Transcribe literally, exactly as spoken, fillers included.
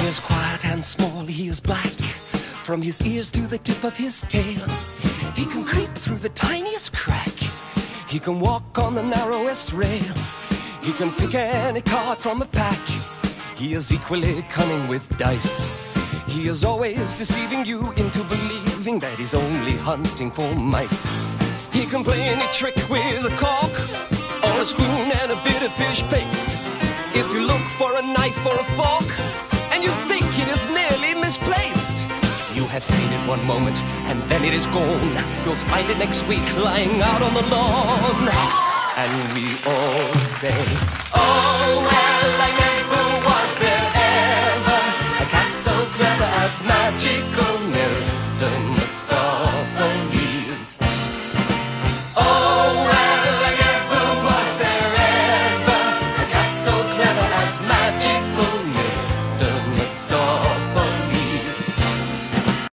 is quiet and small, he is black, from his ears to the tip of his tail. He can creep through the tiniest crack, he can walk on the narrowest rail. He can pick any card from a pack, he is equally cunning with dice. He is always deceiving you into believing that he's only hunting for mice. He can play any trick with a cork, or a spoon and a bit of fish paste. If you look for a knife or a fork, and you think it is merely misplaced, you have seen it one moment, and then it is gone. You'll find it next week lying out on the lawn. And we all say, oh, well, I never was there ever a cat so clever as magical Mister Mistoffelees. Oh, well, I never was there ever a cat so clever as magical Mister Mistoffelees.